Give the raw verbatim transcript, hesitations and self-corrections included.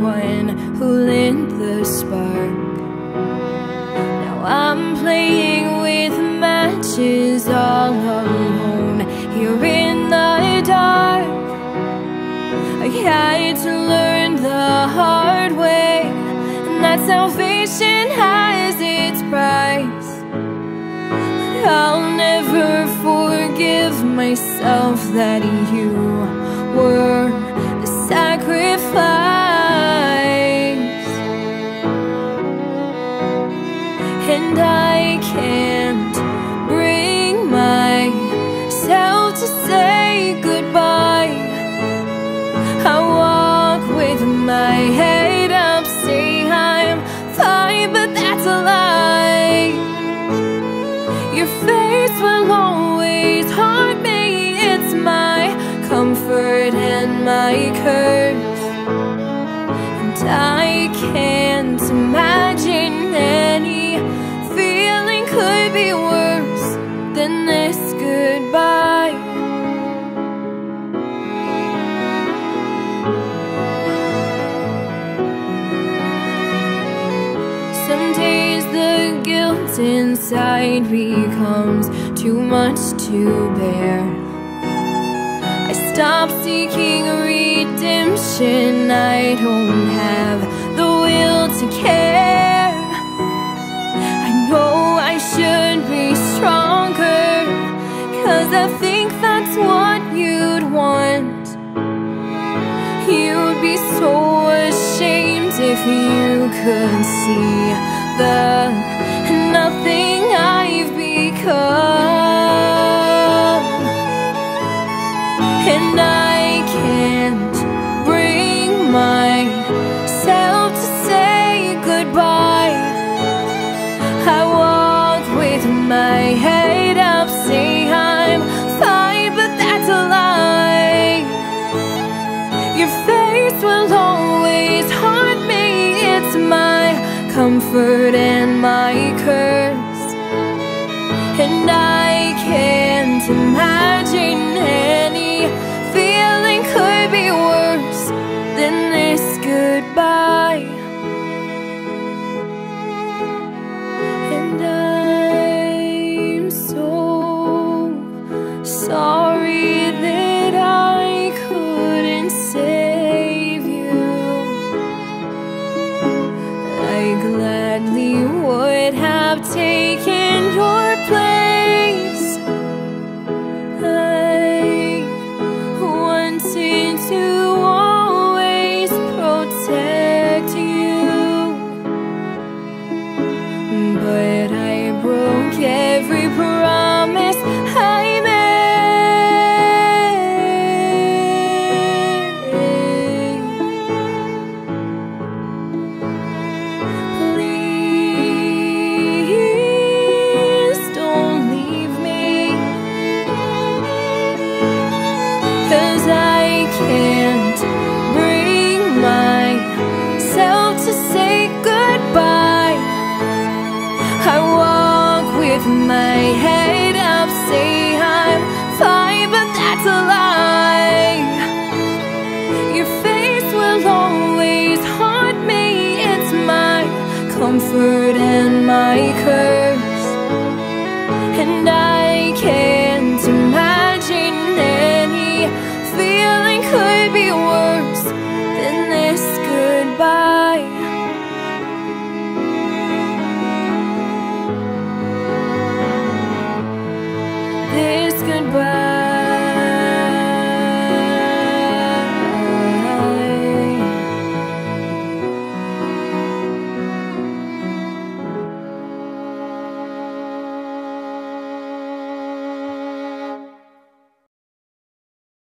one who lit the spark. Now I'm playing with matches all alone here in the dark. I had to learn the hard way, and that salvation has its price. But I'll never forgive myself that you were the sacrifice. And I can't bring myself to say goodbye. I walk with my head up, say I'm fine, but that's a lie. Your face will always haunt me. It's my comfort and my curse, and I can't imagine any feeling could be worse than this goodbye. Some days the guilt inside becomes too much to bear. I stop seeking redemption. I don't have the will to care. I know I should be stronger, 'cause I think that's what you'd want. You'd be so ashamed if you could see the nothing I've become. And I can't bring myself to say goodbye. I walk with my head up, say I'm fine, but that's a lie. Your face will always haunt me. It's my comfort and my curse, and I can't imagine any feeling could be worse than this goodbye. And I'm so sorry that I couldn't save you. I gladly would have taken your place. I wanted to always protect you, but I broke every promise I made. Please don't leave me, 'cause I can't bring myself to say goodbye. I walk with my head